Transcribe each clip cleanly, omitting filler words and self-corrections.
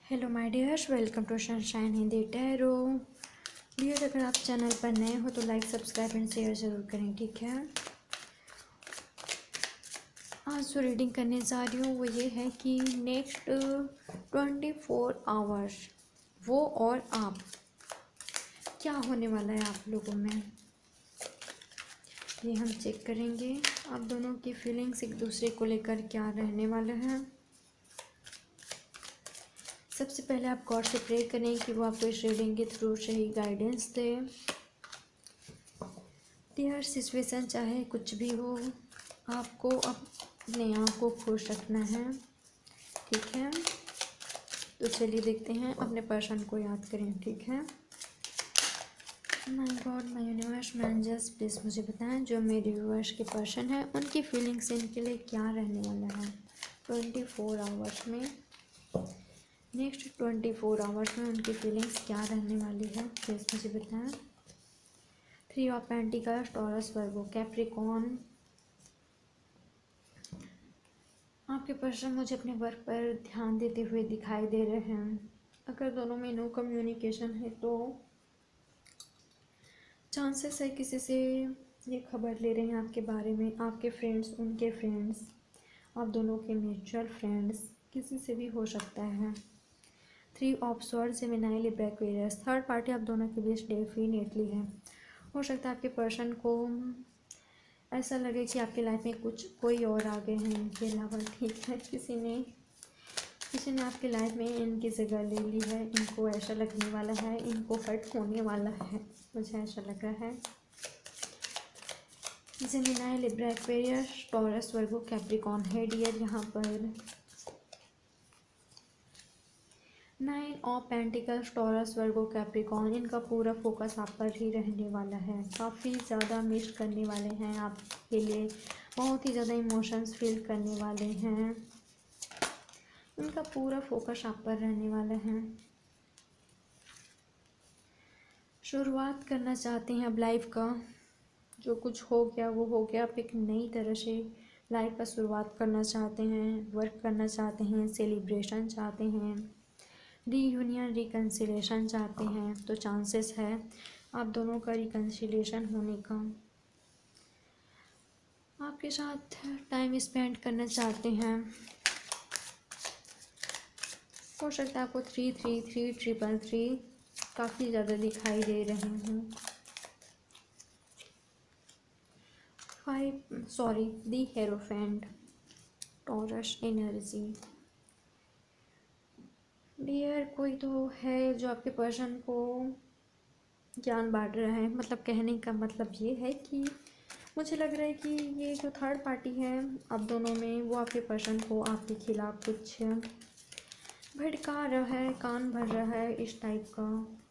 Hello my dears, welcome to sunshine Hindi tarot. Dear, अगर आप channel पर नए हो तो लाइक, सब्सक्राइब एंड शेयर ज़रूर करें, ठीक है। आज जो रीडिंग करने जा रही हूँ वो ये है कि नेक्स्ट 24 आवर्स वो और आप, क्या होने वाला है आप लोगों में, ये हम चेक करेंगे। आप दोनों की फीलिंग्स एक दूसरे को लेकर क्या रहने वाला है। सबसे पहले आप गॉड से प्रे करें कि वो आपको इस रीडिंग के थ्रू सही गाइडेंस दे। डियर, सिचुएशन चाहे कुछ भी हो, आपको अपने आप को खुश रखना है, ठीक है। तो चलिए देखते हैं, अपने पर्सन को याद करें, ठीक है। My god, my universe, my angels, please मुझे बताएं जो मेरे व्यूअर्स के पर्सन हैं उनकी फीलिंग्स इनके लिए क्या रहने वाला है 24 आवर्स में। नेक्स्ट 24 आवर्स में उनकी फीलिंग्स क्या रहने वाली है, प्लीज़ मुझे बताएं। 3 of pentacles, Taurus, Virgo, Capricorn. आपके पर्सन मुझे अपने वर्क पर ध्यान देते हुए दिखाई दे रहे हैं। अगर दोनों में नो कम्युनिकेशन है तो चांसेस है किसी से ये खबर ले रहे हैं आपके बारे में, आपके फ्रेंड्स, उनके फ्रेंड्स, आप दोनों के म्यूचुअल फ्रेंड्स, किसी से भी हो सकता है। 3 of swords, Gemini, Libra, Aquarius, third party आप दोनों के बीच डेफिनेटली है। हो सकता है आपके पर्सन को ऐसा लगे कि आपकी लाइफ में कोई और आ गए हैं इनके अलावा, ठीक है। किसी ने आपकी लाइफ में इनकी जगह ले ली है, इनको ऐसा लगने वाला है, इनको हर्ट होने वाला है, मुझे ऐसा लग रहा है। Gemini, Libra, Aquarius, Taurus, Virgo, Capricorn है डियर। यहाँ पर 9 of pentacles, Taurus, Virgo, Capricorn, इनका पूरा फोकस आप पर ही रहने वाला है। काफ़ी ज़्यादा मिस करने वाले हैं आपके लिए, बहुत ही ज़्यादा इमोशंस फील करने वाले हैं। इनका पूरा फोकस आप पर रहने वाला है। शुरुआत करना चाहते हैं अब लाइफ का, जो कुछ हो गया वो हो गया, आप एक नई तरह से लाइफ का शुरुआत करना चाहते हैं, वर्क करना चाहते हैं, सेलिब्रेशन चाहते हैं, रीयूनियन, रिकन्सिलेशन चाहते हैं। तो चांसेस है आप दोनों का रिकन्सिलेशन होने का। आपके साथ टाइम स्पेंड करना चाहते हैं। हो सकता है आपको 33333 काफ़ी ज़्यादा दिखाई दे रहे हैं। 5 the hierophant, Taurus energy. Dear, कोई तो है जो आपके पर्सन को ज्ञान बांट रहा है। मतलब कहने का मतलब ये है कि मुझे लग रहा है कि ये जो थर्ड पार्टी है आप दोनों में, वो आपके पर्सन को आपके खिलाफ कुछ भड़का रहा है, कान भर रहा है, इस टाइप का।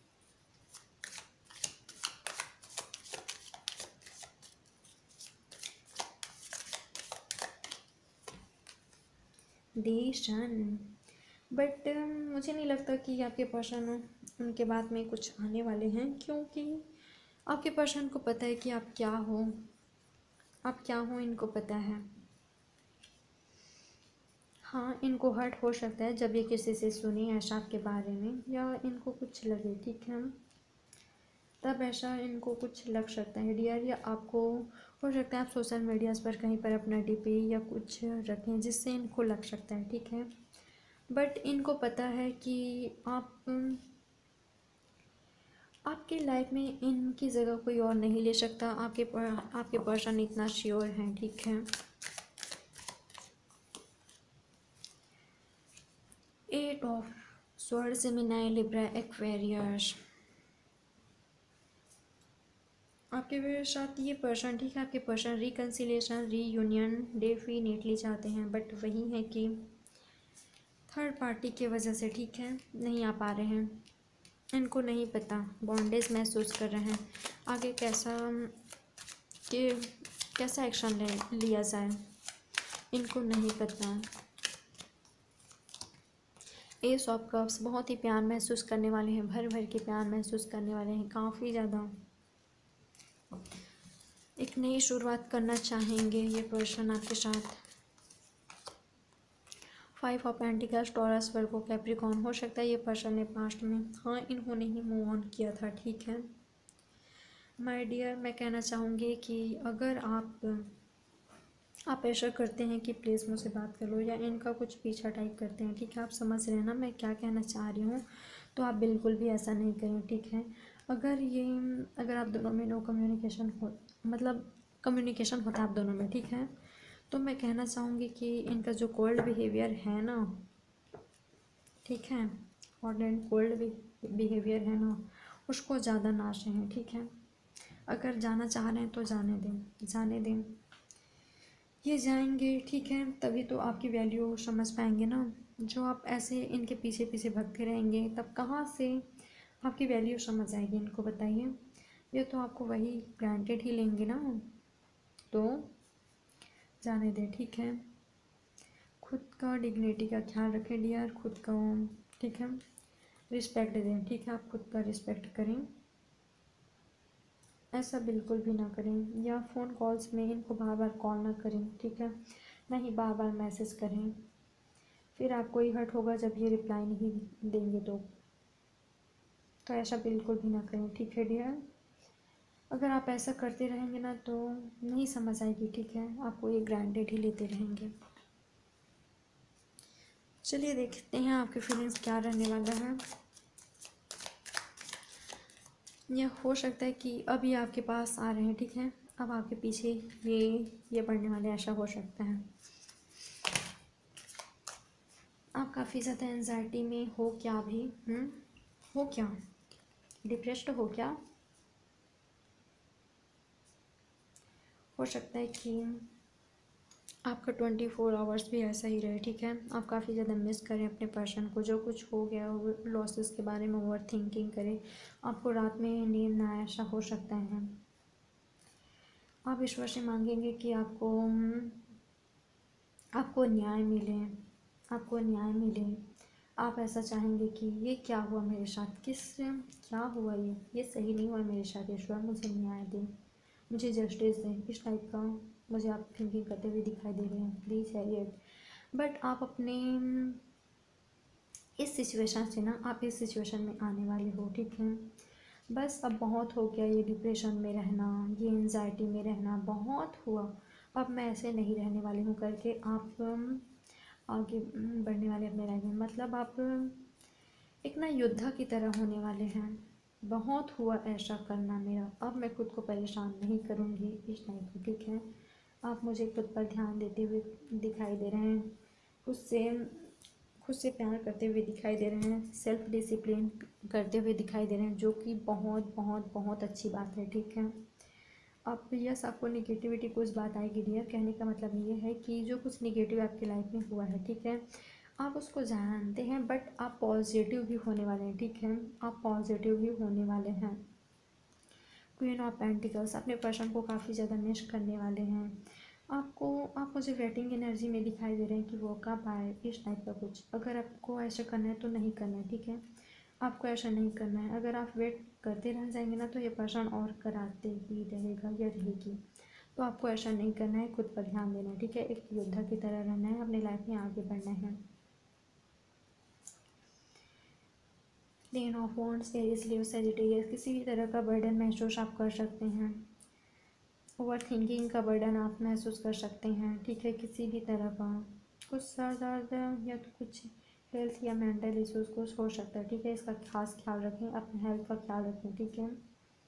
सन, बट मुझे नहीं लगता कि आपके पर्सन उनके बाद में कुछ आने वाले हैं, क्योंकि आपके पर्सन को पता है कि आप क्या हो, इनको पता है। हाँ, इनको हर्ट हो सकता है जब ये किसी से सुने ऐसा आपके बारे में, या इनको कुछ लगे, ठीक है, तब ऐसा इनको कुछ लग सकता है डियर। या आपको हो सकता है आप सोशल मीडियाज़ पर कहीं पर अपना डीपी या कुछ रखें जिससे इनको लग सकता है, ठीक है। बट इनको पता है कि आपकी लाइफ में इनकी जगह कोई और नहीं ले सकता। आपके पर्सन इतना श्योर हैं, ठीक है। 8 of swords, Gemini, Libra, Aquarius. आपके साथ ये पर्सन, ठीक है, आपके पर्सन रिकन्सिलेशन, रीयूनियन डेफिनेटली चाहते हैं, बट वही है कि थर्ड पार्टी की वजह से, ठीक है, नहीं आ पा रहे हैं। इनको नहीं पता, बॉन्डेज महसूस कर रहे हैं। आगे कैसा एक्शन लिया जाए, इनको नहीं पता। एस ऑफ कप्स, बहुत ही प्यार महसूस करने वाले हैं, भर भर के प्यार महसूस करने वाले हैं, काफ़ी ज़्यादा एक नई शुरुआत करना चाहेंगे ये पर्सन आपके साथ। Five of pentacles, Taurus, Virgo, Capricorn. हो सकता है ये पर्सन ने पास्ट में, हाँ, इन्होंने ही मूव ऑन किया था, ठीक है। माय डियर, मैं कहना चाहूँगी कि अगर आप ऐसा करते हैं कि प्लीज़ मुझसे बात कर लो, या इनका कुछ पीछा टाइप करते हैं, ठीक है, आप समझ रहे हैं ना मैं क्या कहना चाह रही हूँ, तो आप बिल्कुल भी ऐसा नहीं करें, ठीक है। अगर आप दोनों में नो कम्युनिकेशन हो, मतलब कम्युनिकेशन होता है आप दोनों में, ठीक है, तो मैं कहना चाहूँगी कि इनका जो कोल्ड बिहेवियर है ना, ठीक है, हॉट एंड कोल्ड बिहेवियर है ना, उसको ज़्यादा ना सहें, ठीक है। अगर जाना चाह रहे हैं तो जाने दें, ये जाएंगे, ठीक है, तभी तो आपकी वैल्यू समझ पाएंगे ना। जो आप ऐसे इनके पीछे पीछे भगते रहेंगे, तब कहाँ से आपकी वैल्यू समझ आएगी, इनको बताइए। ये तो आपको वही ग्रांटेड ही लेंगे ना, तो जाने दें, ठीक है। खुद का डिग्निटी का ख्याल रखें डियर, खुद का, ठीक है, रिस्पेक्ट दें, ठीक है, आप खुद का रिस्पेक्ट करें, ऐसा बिल्कुल भी ना करें। या फ़ोन कॉल्स में इनको बार बार कॉल ना करें, ठीक है, ना ही बार बार मैसेज करें, फिर आपको ही हर्ट होगा जब ये रिप्लाई नहीं देंगे तो ऐसा बिल्कुल भी ना करें, ठीक है डियर। अगर आप ऐसा करते रहेंगे ना तो नहीं समझ आएगी, ठीक है, आपको ये ग्रांटेड ही लेते रहेंगे। चलिए देखते हैं आपकी फीलिंग्स क्या रहने वाला है। यह हो सकता है कि अभी आपके पास आ रहे हैं, ठीक है, अब आपके पीछे ये बढ़ने वाले, ऐसा हो सकता है। आप काफ़ी ज़्यादा एंजाइटी में हो क्या अभी? हो क्या? डिप्रेस्ड हो क्या? हो सकता है कि आपका 24 आवर्स भी ऐसा ही रहे, ठीक है। आप काफ़ी ज़्यादा मिस करें अपने पर्सन को, जो कुछ हो गया हो लॉसेस के बारे में ओवर थिंकिंग करें, आपको रात में नींद ना आए, ऐसा हो सकता है। आप ईश्वर से मांगेंगे कि आपको न्याय मिले, आपको न्याय मिले। आप ऐसा चाहेंगे कि ये क्या हुआ मेरे साथ, क्या हुआ, ये सही नहीं हुआ मेरे साथ, ईश्वर मुझे न्याय दें, मुझे जस्टिस दें, इस टाइप का मुझे आप थिंकिंग करते हुए दिखाई दे रहे हैं, प्लीज़ हैरियट। बट आप अपने इस सिचुएशन से ना, आप इस सिचुएशन में आने वाले हो, ठीक है। बस अब बहुत हो गया ये डिप्रेशन में रहना, ये एंजाइटी में रहना, बहुत हुआ, अब मैं ऐसे नहीं रहने वाली हूँ करके आप आगे बढ़ने वाले अपने लाइफ में। मतलब आप एक ना योद्धा की तरह होने वाले हैं। बहुत हुआ ऐसा करना मेरा, अब मैं खुद को परेशान नहीं करूँगी, इस टाइप का, ठीक है। आप मुझे खुद पर ध्यान देते हुए दिखाई दे रहे हैं, खुद से प्यार करते हुए दिखाई दे रहे हैं, सेल्फ डिसिप्लिन करते हुए दिखाई दे रहे हैं, जो कि बहुत बहुत बहुत अच्छी बात है, ठीक है। आप यस, आपको निगेटिविटी कुछ बात आएगी डियर, कहने का मतलब ये है कि जो कुछ निगेटिव आपकी लाइफ में हुआ है, ठीक है, आप उसको जानते हैं, बट आप पॉजिटिव भी होने वाले हैं, ठीक है, आप पॉजिटिव भी होने वाले हैं। क्वीन ऑफ पेंटिकल्स, अपने पर्सन को काफ़ी ज़्यादा मिस करने वाले हैं। आप मुझे वेटिंग एनर्जी में दिखाई दे रहे हैं कि वो कब आए, इस टाइप का कुछ। अगर आपको ऐसा करना है तो नहीं करना है, ठीक है, आपको ऐसा नहीं करना है। अगर आप वेट करते रह जाएंगे ना तो ये पर्सन और कराते ही रहेगा या रहेगी, तो आपको ऐसा नहीं करना है, खुद पर ध्यान देना है, ठीक है, एक योद्धा की तरह रहना है, अपनी लाइफ में आगे बढ़ना है। Ten of wands, Aries, Leo, Sagittarius, किसी भी तरह का बर्डन महसूस आप कर सकते हैं, ओवर थिंकिंग का बर्डन आप महसूस कर सकते हैं, ठीक है, किसी भी तरह का, कुछ ज़्यादा या तो कुछ हेल्थ या मेंटल इश्यूज़ कुछ हो सकता है, ठीक है, इसका खास ख्याल रखें, अपने हेल्थ का ख्याल रखें, ठीक है।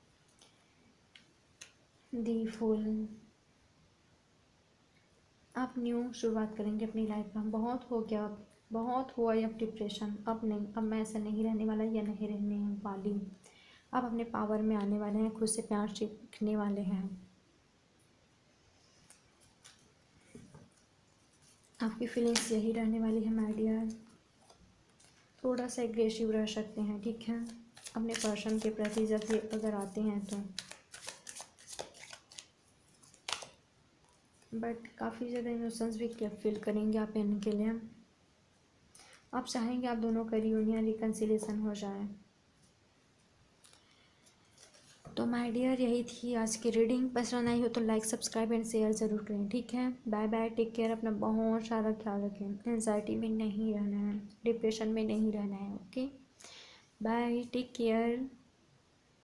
दी फुल, आप न्यू शुरुआत करेंगे अपनी लाइफ में, बहुत हो गया, बहुत हुआ अब डिप्रेशन, अब नहीं, अब मैं ऐसा नहीं रहने वाला या नहीं रहने वाली। आप अपने पावर में आने वाले हैं, खुद से प्यार सीखने वाले हैं। आपकी फीलिंग्स यही रहने वाली है माय डियर, थोड़ा सा एग्रेसिव रह सकते हैं, ठीक है, अपने पर्सन के प्रति जब ये अगर आते हैं तो, बट काफ़ी ज़्यादा इमोशंस भी फील करेंगे आप इनके लिए। आप चाहेंगे आप दोनों का रियूनियन रिकन्सिलेशन हो जाए, तो माय डियर, यही थी आज की रीडिंग। पसंद आई हो तो लाइक, सब्सक्राइब एंड शेयर ज़रूर करें, ठीक है। बाय बाय, टेक केयर, अपना बहुत सारा ख्याल रखें। एंजाइटी में नहीं रहना है, डिप्रेशन में नहीं रहना है, ओके। Bye, take care.